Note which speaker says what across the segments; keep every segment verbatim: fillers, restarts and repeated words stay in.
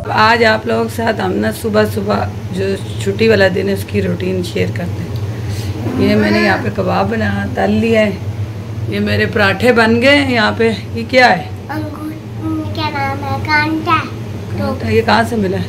Speaker 1: आज आप लोगों के साथ हम ना सुबह सुबह जो छुट्टी वाला दिन है उसकी रूटीन शेयर करते हैं। ये मैंने यहाँ पे कबाब बनाया, तल लिया है। ये मेरे पराठे बन गए हैं यहाँ पे। ये क्या है?
Speaker 2: अंगूर, क्या नाम है? कांटा।
Speaker 1: कांटा। ये कहाँ से मिला है?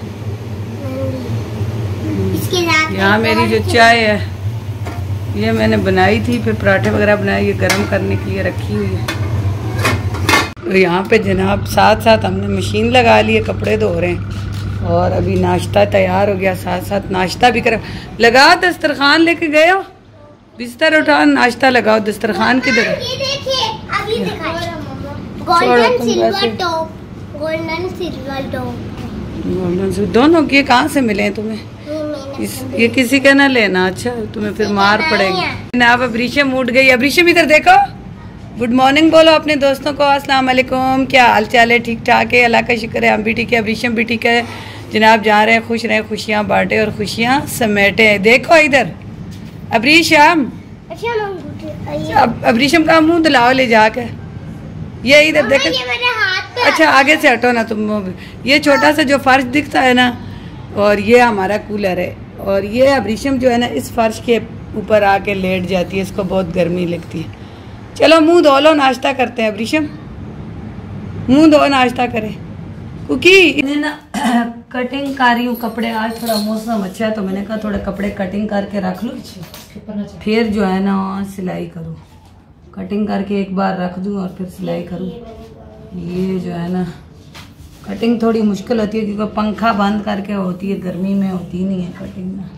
Speaker 2: इसके साथ
Speaker 1: यहाँ मेरी जो चाय है ये मैंने बनाई थी, फिर पराठे वगैरह बनाए, ये गर्म करने के लिए रखी हुई है। तो यहाँ पे जनाब साथ साथ हमने मशीन लगा ली है, कपड़े धो रहे हैं और अभी नाश्ता तैयार हो गया, साथ साथ नाश्ता भी कर लगा। दस्तरखान लेके गए हो? बिस्तर उठाओ, नाश्ता लगाओ। दस्तरखान किधर है?
Speaker 2: ये देखिए, अभी दिखाइए। Golden silver top, golden silver top.
Speaker 1: Golden silver दोनों ये कहाँ से मिले हैं तुम्हें? इस ये किसी का ना लेना, अच्छा तुम्हें फिर मार पड़ेगी। जनाब अब्रीशम उठ गई। अब्रीशम इधर देखो, गुड मॉर्निंग बोलो अपने दोस्तों को। अस्सलाम वालेकुम, क्या हाल चाल है? ठीक ठाक है, अल्लाह का शुक्र है। हम भी ठीक है, अब्रीशम भी ठीक है। जनाब जा रहे हैं, खुश रहे, खुशियाँ बांटे और खुशियाँ समेटे। देखो इधर अब्रीशम, अब अब्रीशम का मुंह दिलाओ ले जाकर। ये इधर देखो। अच्छा आगे से हटो ना तुम। ये छोटा सा जो फर्श दिखता है ना, और ये हमारा कूलर है, और ये अब्रीशम जो है ना इस फर्श के ऊपर आके लेट जाती है, इसको बहुत गर्मी लगती है। चलो मुंह धो लो, नाश्ता करते हैं। अब्रीशम मुंह धो, नाश्ता करें। क्योंकि इन्हें ना कटिंग कर रही हूँ कपड़े। आज थोड़ा मौसम अच्छा है तो मैंने कहा थोड़े कपड़े कटिंग करके रख लूँ, फिर जो है ना सिलाई करूँ। कटिंग करके एक बार रख दूँ और फिर सिलाई करूँ। ये जो है ना कटिंग थोड़ी मुश्किल होती है क्योंकि पंखा बंद करके होती है, गर्मी में होती नहीं है कटिंग ना।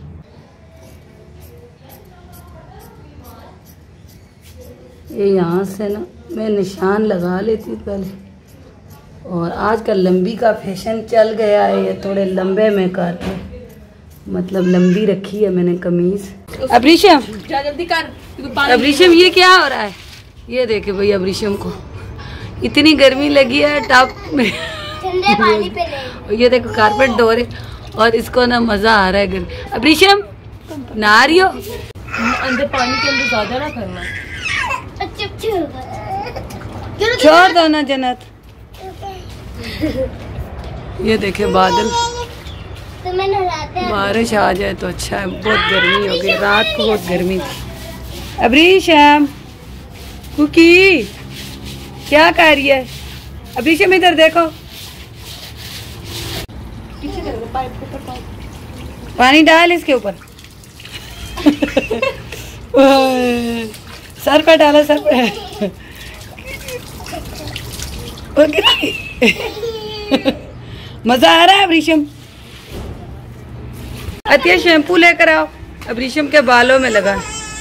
Speaker 1: ये यहाँ से ना मैं निशान लगा लेती हूँ पहले, और आजकल लंबी का फैशन चल गया है। ये थोड़े लंबे में करके, मतलब लंबी रखी है मैंने कमीज। अब्रीशम जल्दी कर। अब्रीशम ये क्या हो रहा है? ये देखे भाई अब्रीशम को इतनी गर्मी लगी है टब में।
Speaker 2: पानी पे ले।
Speaker 1: ये देखो कारपेट धो रहे और इसको ना मजा आ रहा है गर्मी। अब्रीशम नहा रही हो? अंदर पानी के अंदर ज्यादा ना करना, छोड़ दो ना जन्नत। ये देखे बादल, बारिश आ जाए तो अच्छा है। बहुत गर्मी हो गई, रात को बहुत गर्मी थी। अब्रीशम कुकी क्या कर रही है? अब्रीशम इधर देखो, पानी डाल इसके ऊपर। सर पे डाला, सर पे। मजा आ रहा है अब्रीशम? अतिया शैम्पू लेकर आओ, अब्रीशम के बालों में लगा।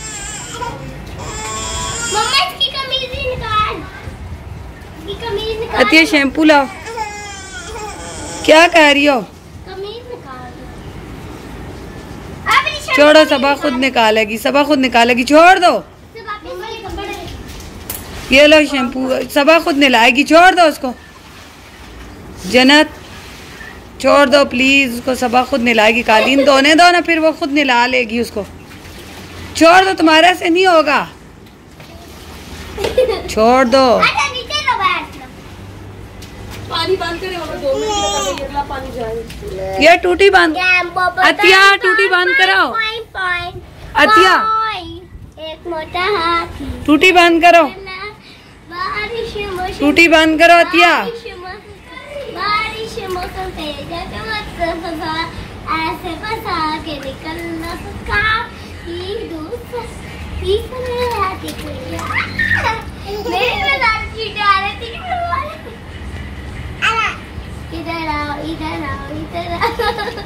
Speaker 2: मम्मा इसकी कमीज निकाल, इसकी कमीज निकाल।
Speaker 1: अतिया शैम्पू लाओ। क्या कह रही हो?
Speaker 2: कमीज निकाल।
Speaker 1: छोड़ो, सबा खुद निकालेगी, सबा खुद निकालेगी, छोड़ दो। ये लो शैम्पू, सबा खुद नहलाएगी, छोड़ दो उसको। जन्नत छोड़ दो प्लीज उसको, सबा खुद नहलाएगी। कालीन धोने दो ना, फिर वो खुद नहला लेगी उसको। छोड़ दो, तुम्हारे से नहीं होगा, छोड़ दो।
Speaker 3: पानी बंद करे, दो मिनट अगला पानी जाए।
Speaker 1: ये टूटी बंद, अतिया टूटी बंद कराओ। अतिया
Speaker 2: एक मोटा हाथी,
Speaker 1: टूटी बंद करो, टूटी बंद करो अतिया।
Speaker 2: बारिश मौसम तेज ऐसे फंसा के निकलना सका। इधर आओ, इधर आओ, इधर आओ।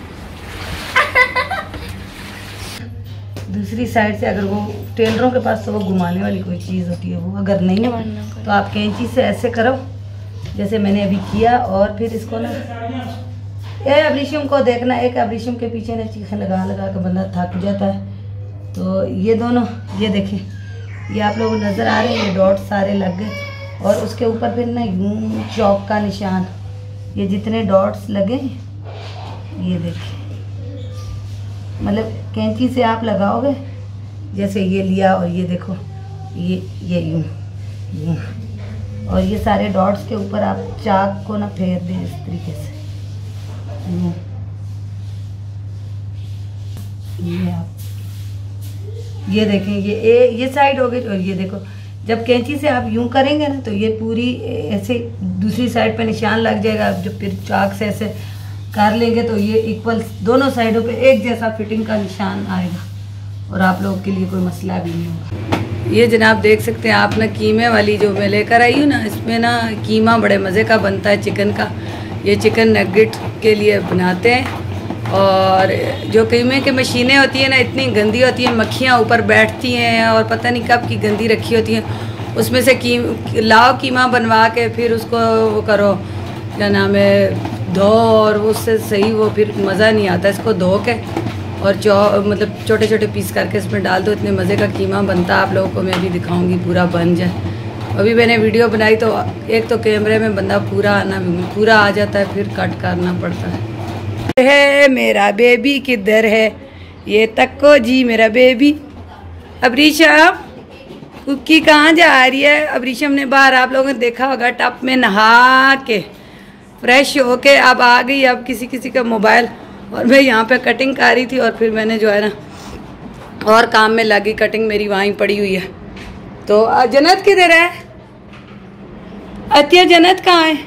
Speaker 1: दूसरी साइड से अगर वो टेलरों के पास तो वो घुमाने वाली कोई चीज़ होती है, वो अगर नहीं है तो आप कैंची से ऐसे करो जैसे मैंने अभी किया, और फिर इसको ना ये अब्रीशम को देखना, एक अब्रीशम के पीछे ना चीखें लगा लगा के बंदा थक जाता है। तो ये दोनों, ये देखें, ये आप लोग नज़र आ रहे हैं, ये डॉट सारे लग गए, और उसके ऊपर फिर ना यूं चौक का निशान, ये जितने डॉट्स लगे ये देखिए, मतलब कैंची से आप लगाओगे जैसे ये लिया, और ये देखो ये ये यूं यूं, और ये सारे डॉट्स के ऊपर आप चाक को ना फेर दें इस तरीके से, वो ये आप ये देखें, ये ए, ये साइड हो गई। और ये देखो, जब कैंची से आप यूं करेंगे ना तो ये पूरी ऐसे दूसरी साइड पे निशान लग जाएगा। जब फिर चाक से ऐसे कर लेंगे तो ये इक्वल दोनों साइडों पे एक जैसा फिटिंग का निशान आएगा और आप लोगों के लिए कोई मसला भी नहीं होगा। ये जनाब देख सकते हैं आप ना, कीमे वाली जो मैं लेकर आई हूँ ना, इसमें ना कीमा बड़े मज़े का बनता है चिकन का। ये चिकन नगेट के लिए बनाते हैं। और जो कीमे की मशीनें होती हैं ना, इतनी गंदी होती हैं, मक्खियाँ ऊपर बैठती हैं और पता नहीं कब की गंदी रखी होती हैं। उसमें से कीम लाओ कीमा बनवा के फिर उसको वो करो, क्या नाम है, धो, और उससे सही वो फिर मज़ा नहीं आता। इसको धो के और चौ मतलब छोटे छोटे पीस करके इसमें डाल दो, इतने मज़े का कीमा बनता है। आप लोगों को मैं भी दिखाऊंगी, पूरा बन जाए। अभी मैंने वीडियो बनाई तो एक तो कैमरे में बंदा पूरा आना पूरा आ जाता है, फिर कट करना पड़ता है। है मेरा बेबी किधर है, ये तक्को जी मेरा बेबी। अब रीशम कुकी कहाँ जा रही है? अब रीशम ने बाहर आप लोगों ने देखा होगा टब में नहा के फ्रेश होके अब आ गई। अब किसी किसी का मोबाइल, और मैं यहाँ पे कटिंग कर रही थी और फिर मैंने जो है ना और काम में लगी। कटिंग मेरी वहीं पड़ी हुई है। तो जन्नत किधर है? अतिया जन्नत कहाँ है?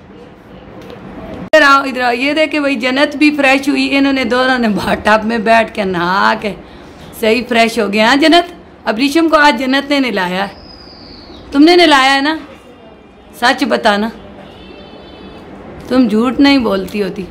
Speaker 1: इधर आओ, इधर आओ। ये देखे भाई, जन्नत भी फ्रेश हुई। इन्होंने दोनों ने टब में बैठ के नहा के सही फ्रेश हो गया। हाँ जन्नत, अब रीशम को आज जन्नत ने नहलाया है। तुमने नहलाया है ना? सच बताना, तुम झूठ नहीं बोलती होती।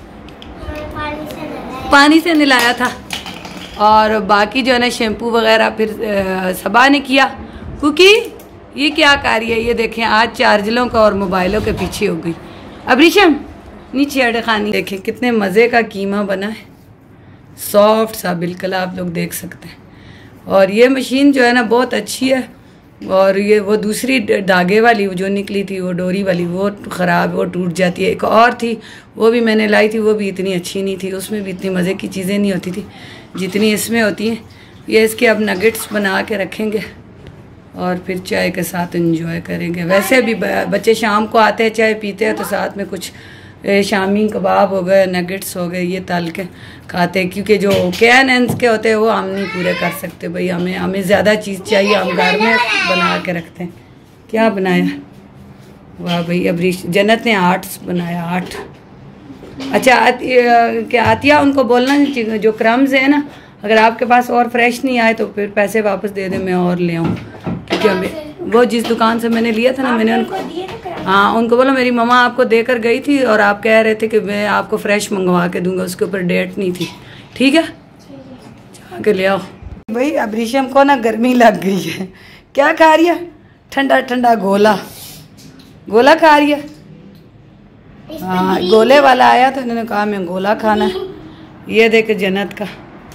Speaker 1: पानी से नहलाया था। और बाकी जो है ना शैम्पू वगैरह फिर सबा ने किया। क्योंकि ये क्या कर रही है, ये देखें आज चार्जरों का और मोबाइलों के पीछे हो गई। अब रीशम नीचे अड़े खानी। देखें कितने मज़े का कीमा बना है, सॉफ्ट सा बिल्कुल, आप लोग देख सकते हैं। और ये मशीन जो है ना बहुत अच्छी है। और ये वो दूसरी धागे वाली जो निकली थी, वो डोरी वाली, वो ख़राब, वो टूट जाती है। एक और थी वो भी मैंने लाई थी, वो भी इतनी अच्छी नहीं थी। उसमें भी इतनी मज़े की चीज़ें नहीं होती थी जितनी इसमें होती हैं। ये इसके अब नगेट्स बना के रखेंगे और फिर चाय के साथ एंजॉय करेंगे। वैसे भी बच्चे शाम को आते हैं, चाय पीते हैं, तो साथ में कुछ शामी कबाब हो गए, नगेट्स हो गए, ये तल के खाते हैं। क्योंकि जो कैन एंस के होते हैं वो हम नहीं पूरे कर सकते भाई, हमें हमें ज़्यादा चीज़ चाहिए, हम घर में बना के रखते हैं। क्या बनाया? वाह भाई, अब जन्नत ने आर्ट्स बनाया, आर्ट। अच्छा क्या आतिया, उनको बोलना जो क्रम्स है ना, अगर आपके पास और फ्रेश नहीं आए तो फिर पैसे वापस दे दें, मैं और ले आऊँ। क्योंकि हमें वो जिस दुकान से मैंने लिया था ना, मैंने उनको हाँ उनको बोला मेरी मम्मा आपको देकर गई थी और आप कह रहे थे कि मैं आपको फ्रेश मंगवा के दूंगा, उसके ऊपर डेट नहीं थी। ठीक है, जाके ले आओ भाई। अब रीशम को ना गर्मी लग गई है। क्या खा रही है? ठंडा ठंडा गोला, गोला खा रही है। हाँ गोले वाला आया तो इन्होंने कहा मैं गोला खाना है। ये देख जन्नत का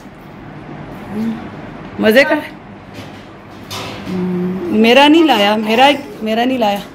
Speaker 1: मज़े का है। मेरा नहीं लाया, मेरा मेरा नहीं लाया।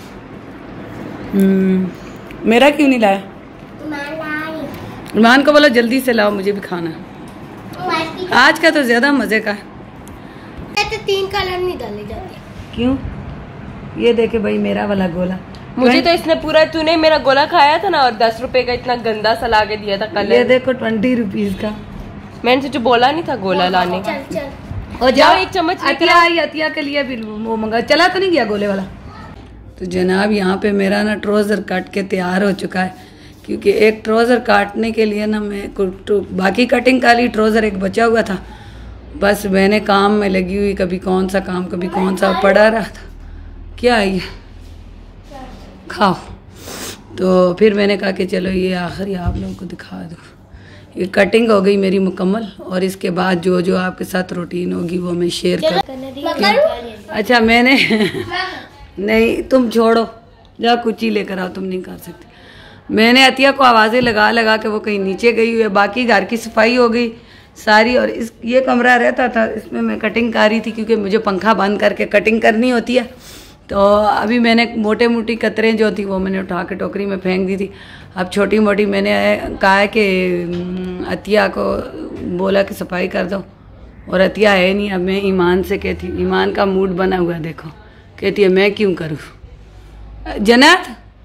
Speaker 1: हम्म मेरा क्यों नहीं लाया? ईमान को बोलो जल्दी से लाओ, मुझे भी खाना है। आज का तो ज्यादा मजे का है।
Speaker 2: तो तीन कलर नहीं डाले जाते।
Speaker 1: क्यों? ये देखे भाई मेरा वाला गोला।
Speaker 3: मुझे तो इसने पूरा, तूने मेरा गोला खाया था ना और दस रुपए का इतना गंदा सा ला के दिया था कल।
Speaker 1: ये देखो ट्वेंटी रुपीज का।
Speaker 3: मैंने तुझे बोला नहीं था गोला लाने।
Speaker 2: चल चल
Speaker 3: और जाओ एक चम्मच।
Speaker 1: अतिया आई, अतिया के लिए भी वो मंगा, चला तो नहीं गया गोले वाला। तो जनाब यहाँ पे मेरा ना ट्राउज़र काट के तैयार हो चुका है। क्योंकि एक ट्राउज़र काटने के लिए ना मैं तो बाकी कटिंग का ली, ट्राउज़र एक बचा हुआ था। बस मैंने काम में लगी हुई, कभी कौन सा काम कभी कौन सा पड़ा रहा था। क्या है ये? खाओ। तो फिर मैंने कहा कि चलो ये आखिरी आप लोगों को दिखा दो। ये कटिंग हो गई मेरी मुकम्मल और इसके बाद जो जो आपके साथ रूटीन होगी वो मैं शेयर कर। अच्छा मैंने नहीं, तुम छोड़ो, जा कुची लेकर आओ, तुम नहीं कर सकते। मैंने अतिया को आवाज़ें लगा लगा के वो कहीं नीचे गई हुई है। बाकी घर की सफाई हो गई सारी। और इस ये कमरा रहता था, इसमें मैं कटिंग कर रही थी क्योंकि मुझे पंखा बंद करके कटिंग करनी होती है। तो अभी मैंने मोटे मोटी कतरें जो थी वो मैंने उठा के टोकरी में फेंक दी थी। अब छोटी मोटी मैंने कहा है कि अतिया को बोला कि सफाई कर दो, और अतिया है नहीं। अब मैं ईमान से कहती, ईमान का मूड बना हुआ देखो, कहती है मैं क्यों करूँ। जन्नत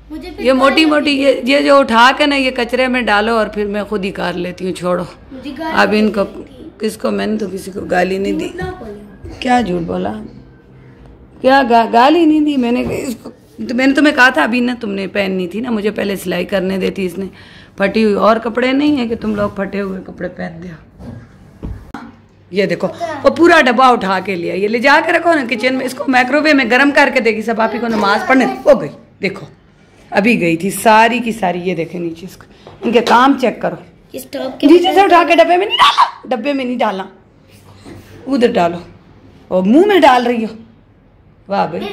Speaker 2: मुझे
Speaker 1: ये मोटी मोटी ये ये जो उठा के ना ये कचरे में डालो और फिर मैं खुद ही कर लेती हूँ, छोड़ो। अब इनको किसको, मैंने तो किसी को गाली नहीं दी। क्या झूठ बोला, क्या गा, गाली नहीं दी मैंने इसको। तो मैंने तुम्हें कहा था अभी ना, तुमने पहननी थी ना, मुझे पहले सिलाई करने देती। इसने फटी हुई और कपड़े नहीं है कि तुम लोग फटे हुए कपड़े पहन दिया। ये देखो वो पूरा डब्बा उठा के लिया, ये ले जा के रखो ना किचन में। इसको माइक्रोवेव में गर्म करके देगी सब। आप ही को नमाज पढ़ने हो गई, देखो अभी गई थी सारी की सारी। ये देखे नीचे इसको, इनके काम चेक करो। नीचे से उठा के डब्बे में नहीं डाला, डब्बे में नहीं डालना, उधर डालो। और मुंह में डाल रही हो, वाह भाई।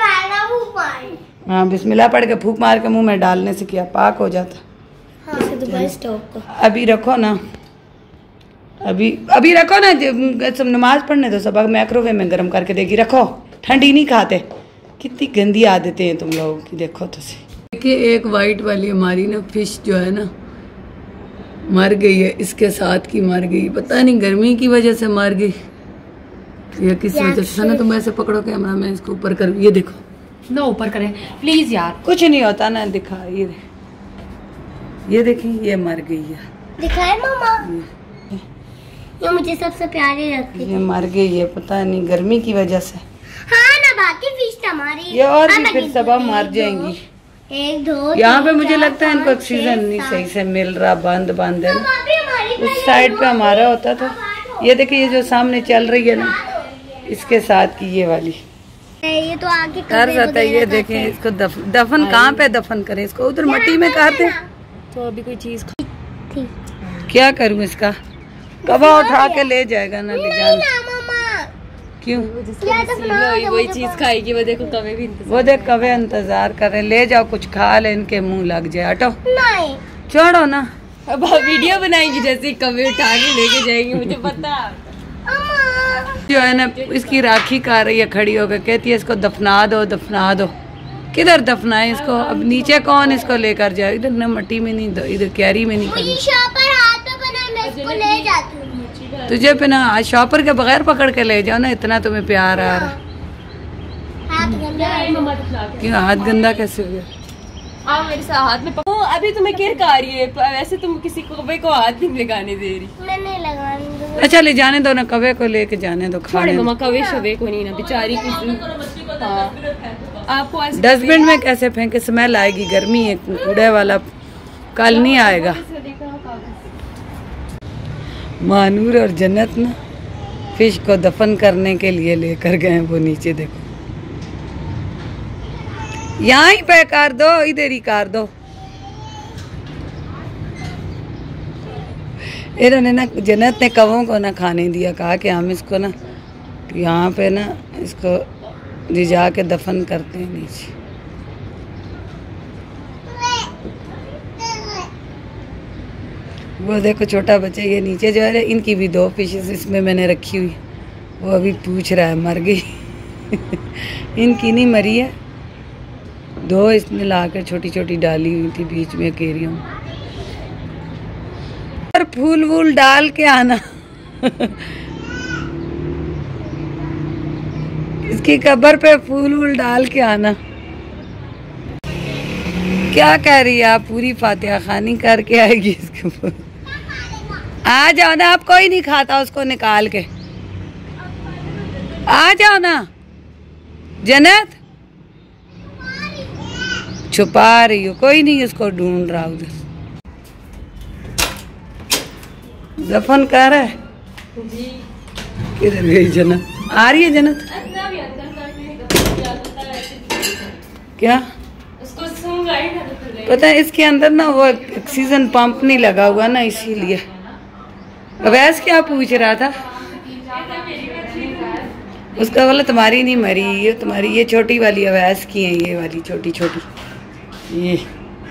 Speaker 1: हाँ बिस्मिल्लाह पढ़ के फूक मार के मुंह में डालने से क्या पाक हो जाता। अभी रखो ना, अभी अभी रखो ना, सब नमाज पढ़ने दो सब। माइक्रोवेव में गर्म करके देगी, रखो। ठंडी नहीं खाते। कितनी गंदी आदतें हैं तुम लोगों की, देखो तो सही। देखिए एक वाइट वाली हमारी ना फिश जो है ना मर गई है, इसके साथ की मर गई। पता नहीं गर्मी की वजह से मर गई या किस वजह से ना। तुम ऐसे पकड़ो कैमरा, मैं इसको ऊपर कर, ये देखो
Speaker 3: ना ऊपर करें प्लीज यार।
Speaker 1: कुछ नहीं होता ना, दिखा। ये ये देखिए ये मर गई है।
Speaker 2: दिखाए मामा, ये मुझे सबसे प्यारी लगती है।
Speaker 1: ये मर गई है, पता नहीं गर्मी की वजह से।
Speaker 2: हाँ ना, बाकी फिश हमारी
Speaker 1: ये और भी फिर सब मर जाएंगी।
Speaker 2: एक दो
Speaker 1: यहाँ पे मुझे लगता है इनको ऑक्सीजन नहीं सही से मिल रहा, बंद बंद है ना। उस साइड पे हमारा होता था। ये देखिए ये जो सामने चल रही है ना, इसके साथ की ये वाली
Speaker 2: ये तो आगे
Speaker 1: कर जाता है। ये देखें इसको दफ, दफन कहाँ पे दफन करें इसको, उधर मिट्टी में काटे।
Speaker 3: तो अभी कोई चीज
Speaker 1: क्या करूँ इसका, कबा उठा के ले जाएगा ना, ले जाना। क्यों,
Speaker 3: वही चीज खाएगी वो। देखो कवे भी
Speaker 1: वो देख कवे इंतजार कर रहे। ले जाओ कुछ खा ले, इनके मुंह लग जाए। हटो
Speaker 2: नहीं,
Speaker 1: छोड़ो ना।
Speaker 3: अब वीडियो बनाएंगी जैसे कवे उठा के लेके जाएंगे, मुझे पता।
Speaker 1: जो है ना इसकी राखी कर रही है खड़ी होकर, कहती है इसको दफना दो दफना दो। किधर दफनाए इसको, अब नीचे कौन इसको लेकर जाए। इधर न मट्टी में नहीं दो, इधर क्यारी में नहीं करनी।
Speaker 2: ले जाती हूँ।
Speaker 1: तुझे पे ना शॉपर के बगैर पकड़ के ले जाओ ना, इतना तुम्हें प्यार आ रहा। क्यों हाथ गंदा कैसे हो गया?
Speaker 3: आ मेरे साथ हाथ में पकड़ो। अभी तुम्हें केयर कर रही है, वैसे तुम किसी कवे को हाथ नहीं लगाने दे रही।
Speaker 2: मैं नहीं लगाने दूंगी।
Speaker 1: अच्छा ले जाने दो ना, कवे को लेके जाने दो, खाने
Speaker 3: मम्मा कवे शवे को नहीं ना बेचारी किसी। हाँ आपको
Speaker 1: डस्टबिन में कैसे फेंके, स्मेल आएगी, गर्मी है, कूड़े वाला कल नहीं आएगा। मानूर और जन्नत ना फिश को दफन करने के लिए लेकर गए। वो नीचे देखो, यहाँ ही पे कर दो, इधर ही कर दो। इन्होंने ना जन्नत ने कवों को ना खाने दिया, कहा कि हम इसको ना यहाँ पे ना इसको ले जाके दफन करते हैं नीचे। वो देखो छोटा बच्चा, ये नीचे जो है इनकी भी दो फिशेस इसमें मैंने रखी हुई। वो अभी पूछ रहा है मर गई। इनकी नहीं मरी है, दो इसने लाकर छोटी छोटी डाली हुई थी बीच में केरियों में। और फूल वूल डाल के आना। इसकी कब्र पे फूल वूल डाल के आना। क्या कह रही है आप, पूरी फातिहा खानी करके आएगी इसके ऊपर। आ जाओ ना, आप कोई नहीं खाता उसको निकाल के। आ जाओ ना जन्नत, छुपा रही हो, कोई नहीं उसको ढूंढ रहा उधर। दफन कर रहा है, किधर गई जन्नत? आ रही है जन्नत? क्या पता है इसके अंदर ना वो ऑक्सीजन पंप नहीं लगा हुआ ना, इसीलिए। अवैस क्या पूछ रहा था? उसका बोला तुम्हारी नहीं मरी, ये तुम्हारी ये छोटी वाली अवैस की है, ये वाली छोटी छोटी। ये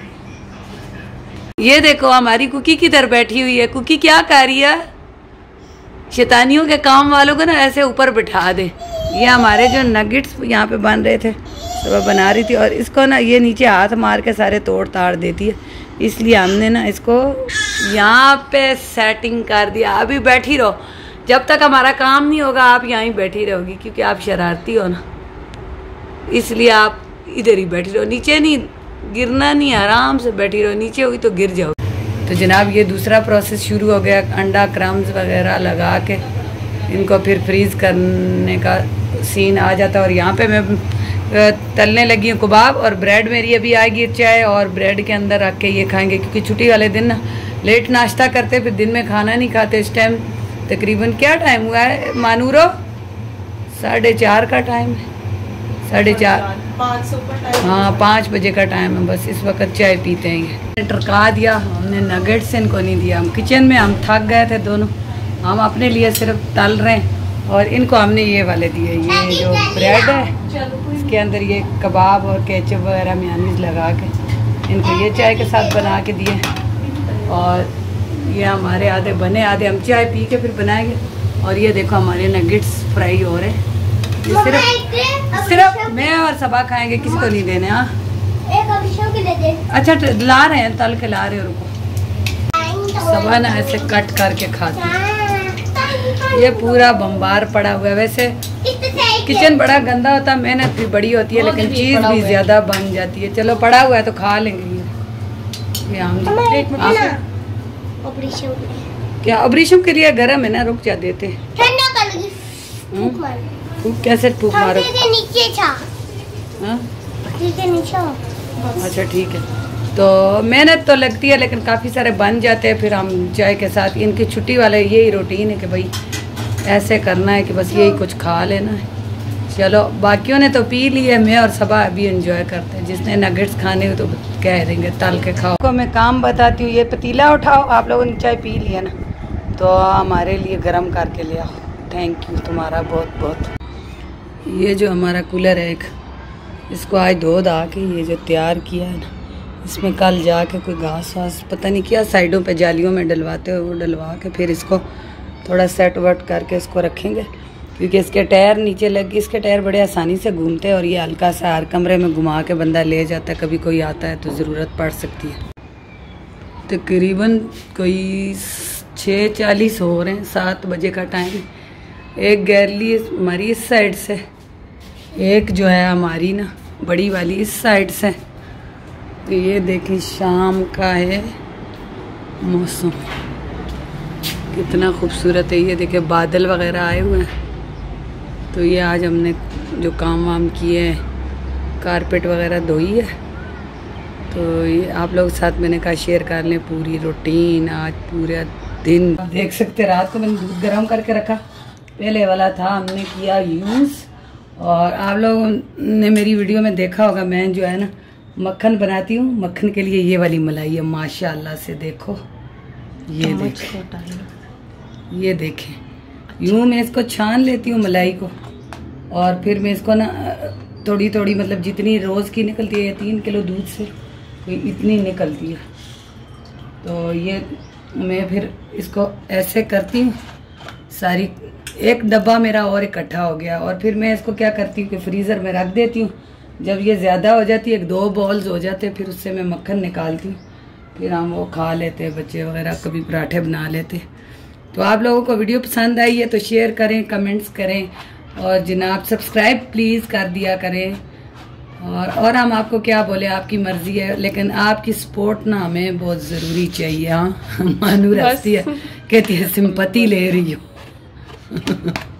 Speaker 1: ये देखो हमारी कुकी किधर बैठी हुई है। कुकी क्या कर रही है? शैतानियों के काम वालों को ना ऐसे ऊपर बिठा दे। ये हमारे जो नगेट्स यहाँ पे बन रहे थे तो बना रही थी, और इसको ना ये नीचे हाथ मार के सारे तोड़ ताड़ देती है, इसलिए हमने ना इसको यहाँ पे सेटिंग कर दिया। अभी बैठी रहो, जब तक हमारा काम नहीं होगा आप यहाँ बैठी रहोगी, क्योंकि आप शरारती हो ना, इसलिए आप इधर ही बैठी रहो, नीचे नहीं गिरना नहीं, आराम से बैठी रहो, नीचे हुई तो गिर जाओ। तो जनाब ये दूसरा प्रोसेस शुरू हो गया, अंडा क्रम्स वगैरह लगा के इनको फिर फ्रीज़ करने का सीन आ जाता है। और यहाँ पे मैं तलने लगी हूँ कबाब, और ब्रेड मेरी अभी आएगी चाय, और ब्रेड के अंदर रख के ये खाएंगे, क्योंकि छुट्टी वाले दिन ना लेट नाश्ता करते, फिर दिन में खाना नहीं खाते। इस टाइम तकरीबन क्या टाइम हुआ है मानूरो? साढ़े चार का टाइम है, साढ़े चार, हाँ पाँच बजे का टाइम है। बस इस वक्त चाय पीते हैं। ये टरका दिया हमने, नगेट्स इनको नहीं दिया। हम किचन में हम थक गए थे दोनों, हम अपने लिए सिर्फ तल रहे हैं, और इनको हमने ये वाले दिए, ये जो ब्रेड है इसके अंदर ये कबाब और केचप वगैरह मेयोनीज लगा के इनको ये चाय के साथ बना के दिए। और ये हमारे आधे बने, आधे हम चाय पी के फिर बनाएंगे। और ये देखो हमारे नगेट्स फ्राई हो रहे हैं, ये सिर्फ सिर्फ मैं और सबा खाएंगे, किसी को नहीं देने। हाँ अच्छा ला रहे हैं, तल के ला रहे हैं, रुको। सबा ना ऐसे कट करके खाती है। ये पूरा बम्बार पड़ा हुआ है। वैसे किचन बड़ा गंदा होता, मेहनत भी बड़ी होती है, लेकिन चीज़ भी ज़्यादा बन जाती है। चलो पड़ा हुआ है तो खा लेंगे। ये हम क्या ऑपरेशन के लिए गर्म है ना, रुक जा देते। फूक कैसे फूक मारो? अच्छा ठीक है। तो मेहनत तो लगती है, लेकिन काफ़ी सारे बन जाते हैं फिर हम चाय के साथ। इनकी छुट्टी वाले यही रूटीन है कि भाई ऐसे करना है कि बस यही कुछ खा लेना है। चलो बाकियों ने तो पी ली है, मैं और सबा अभी एंजॉय करते हैं। जिसने नगेट्स खाने हो तो कह देंगे तल के खाओ। को मैं काम बताती हूँ, ये पतीला उठाओ, आप लोगों ने चाय पी लिया ना, तो हमारे लिए गर्म करके ले आओ। थैंक यू तुम्हारा बहुत बहुत। ये जो हमारा कूलर है एक, इसको आज धो धा के ये जो तैयार किया है ना, इसमें कल जाके कोई घास वास पता नहीं क्या साइडों पे जालियों में डलवाते हो, वो डलवा के फिर इसको थोड़ा सेट वट करके इसको रखेंगे, क्योंकि इसके टायर नीचे लग, इसके टायर बड़े आसानी से घूमते हैं। और ये हल्का सा हर कमरे में घुमा के बंदा ले जाता है, कभी कोई आता है तो ज़रूरत पड़ सकती है। तकरीबन कोई छः चालीस हो रहे हैं, सात बजे का टाइम। एक गैली हमारी इस साइड से, एक जो है हमारी ना बड़ी वाली इस साइड से। तो ये देखिए शाम का है मौसम, कितना खूबसूरत है। ये देखिए बादल वगैरह आए हुए हैं। तो ये आज हमने जो काम वाम किए हैं, कारपेट वगैरह धोई है, तो ये आप लोग साथ मैंने कहा शेयर कर लें पूरी रूटीन आज पूरा दिन। देख सकते रात को मैंने दूध गर्म करके रखा, पहले वाला था हमने किया यूज़। और आप लोगों ने मेरी वीडियो में देखा होगा, मैं जो है ना मक्खन बनाती हूँ, मक्खन के लिए ये वाली मलाई है माशाल्लाह से। देखो ये देखो, ये देखें, यूँ मैं इसको छान लेती हूँ मलाई को, और फिर मैं इसको ना थोड़ी थोड़ी मतलब जितनी रोज़ की निकलती है, तीन किलो दूध से इतनी निकलती है। तो ये मैं फिर इसको ऐसे करती हूँ सारी, एक डब्बा मेरा और इकट्ठा हो गया। और फिर मैं इसको क्या करती हूँ कि फ्रीज़र में रख देती हूँ। जब ये ज़्यादा हो जाती है, एक दो बॉल्स हो जाते हैं, फिर उससे मैं मक्खन निकालती हूँ, फिर हम वो खा लेते हैं, बच्चे वगैरह कभी पराठे बना लेते। तो आप लोगों को वीडियो पसंद आई है तो शेयर करें, कमेंट्स करें, और जनाब सब्सक्राइब प्लीज़ कर दिया करें। और और हम आपको क्या बोले, आपकी मर्ज़ी है, लेकिन आपकी सपोर्ट ना हमें बहुत ज़रूरी चाहिए। हाँ मानू हंसती है, कहती है सिंपैथी ले रही हो।